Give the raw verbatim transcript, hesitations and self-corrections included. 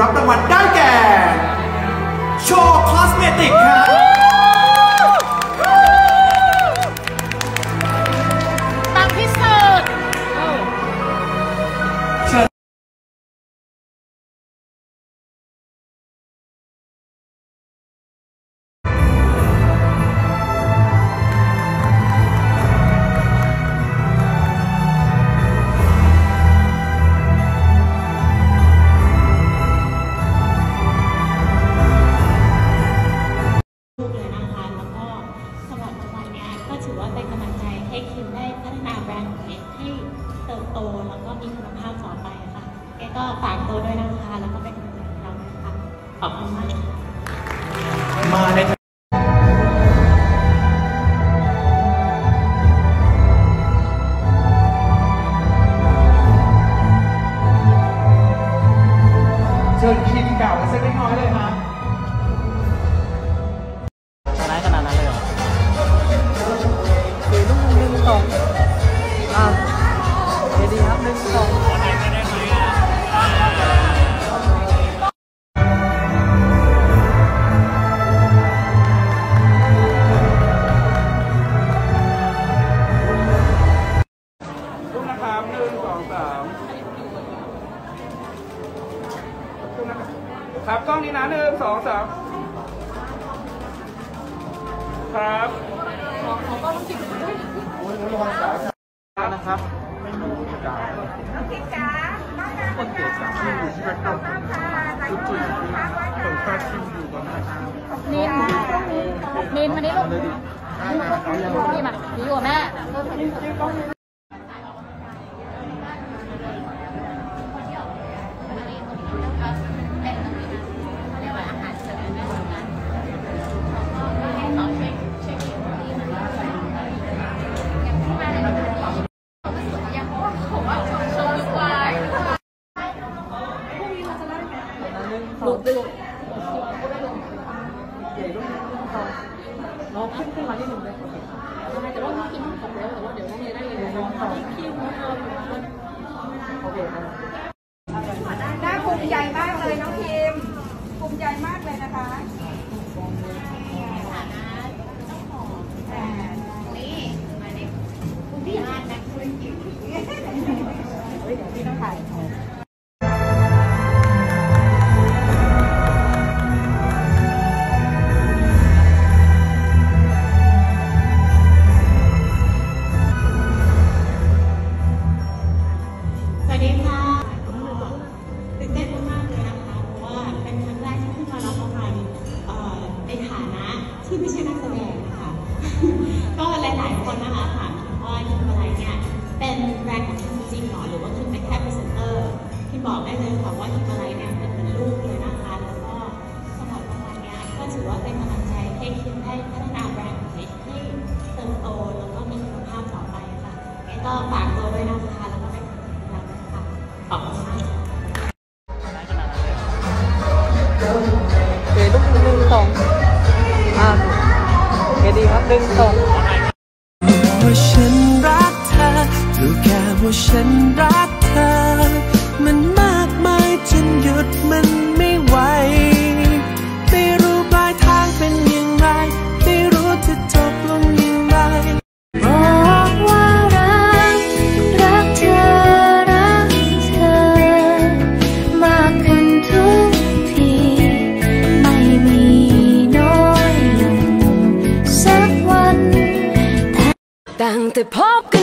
รับรางวัลได้แก่โชว์คอสเมติกครับปังที่สุดถือว่าเป็นกำลังใจให้คิมได้พัฒนาแบรนด์ของเองให้เติบโตแล้วก็มีคุณภาพต่อไปค่ะแกก็ฝากตัวด้วยนะคะแล้วก็เป็นกำลังใจให้เราด้วยค่ะขอบคุณมากมาในเชิญคิมเก่าสักเล็กน้อยเลยครับร้ายขนาดนั้นเลยเหรอคือลูกหนึ่งสองอ่าเดี๋ยวดีครับหนึ่งสองลูกนะครับหนึ่งสองสามลูกนะครับครับกล้องนี้นะหนึ่งสองสามครับนะครับไม่รู้จะด่าน้องกิ๊กจ๋าคนเก๋สามชื่อที่จะเข้าจุดจุดเปิดค่าชิมอยู่ก่อนนะครับนินนินมานี่ลูกนี่มาอยู่กับแม่ลูกลูกเก๋ลูกน้องขึ้นขึ้นมาที่หนึ่งเลยทำไมแต่ว่าพี่คิมตกแล้วแต่ว่าเดี๋ยวน้องเลยได้เลยน้องพี่คิมโอเคน่าภูมิใจมากเลยน้องคิมภูมิใจมากเลยนะคะฐานะเจ้าของแบรนด์นี่มาเด็กคุณพี่อาร์ตนะคุณคิมเฮ้ยเดี๋ยวพี่ต้องถ่ายที่ไม่ใช่นักแสดงนะคะก็หลายๆคนนะคะถามว่าคิมอะไรเนี่ยเป็นแบรนด์ของคิมจริงหรอหรือว่าคิมเป็นแค่พรีเซนเตอร์คิมบอกได้เลยค่ะว่าคิมอะไรเนี่ยเป็นเหมือนลูกเลยนะคะแล้วก็สำหรับประมาณนี้ก็ถือว่าเป็นกำลังใจให้คิมได้พัฒนาแบรนด์ของเองให้เติบโตแล้วก็มีคุณภาพต่อไปค่ะก็ฝากตัวด้วยนะคะแล้วก็เป็นกำลังใจให้เราด้วยค่ะขอบคุณมากเก๋ลูกหนึ่งสองอ่าเก๋ดีครับหนึ่งสองว่าฉันรักเธอรู้แค่ว่าฉันรักเธอมันมากมายจนหยุดมันไม่ไหวไม่รู้ปลายทางเป็นอย่างไรไม่รู้จะจบลงอย่างไรบอกว่ารักรักเธอรักเธอมากขึ้นทุกทีไม่มีน้อยลงสักวันตั้งแต่พบกัน